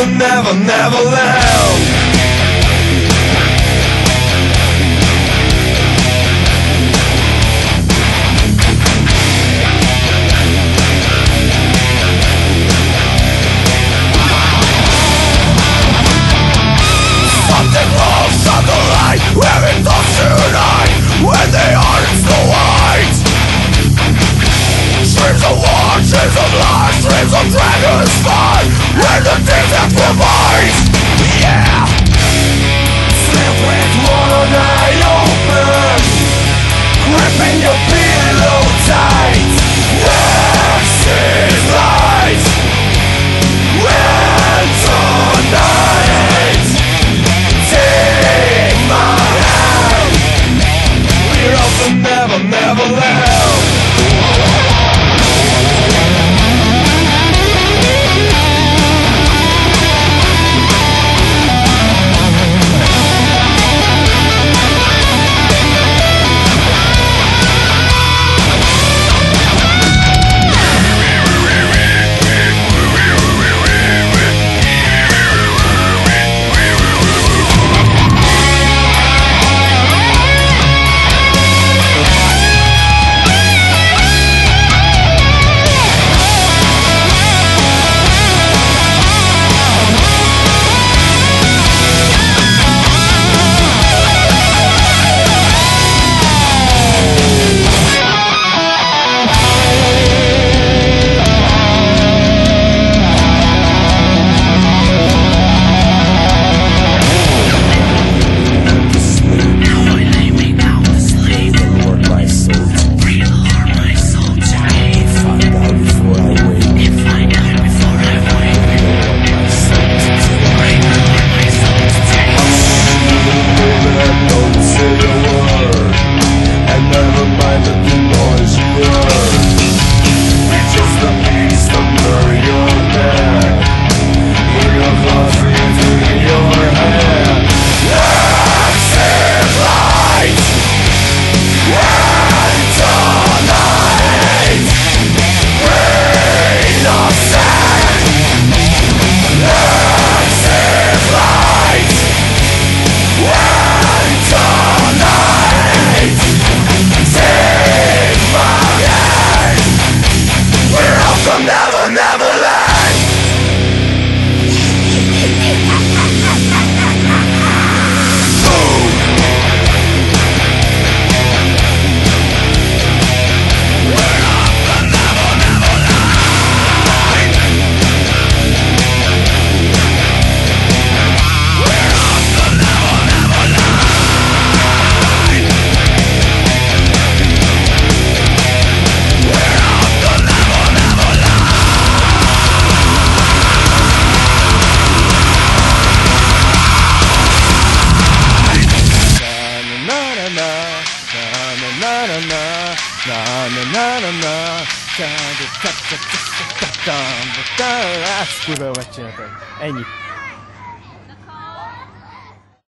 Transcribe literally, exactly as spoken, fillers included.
the never, never land. Where it does tonight, when they are in so white. Streams of war, streams of life, streams of dragons fight, when the things that provide. Yeah. Sleep with one eye open, gripping your pillow tight. Next is light. When tonight, take my hand. We're off the never, never land. Kurva jó megcsináltam. Ennyi.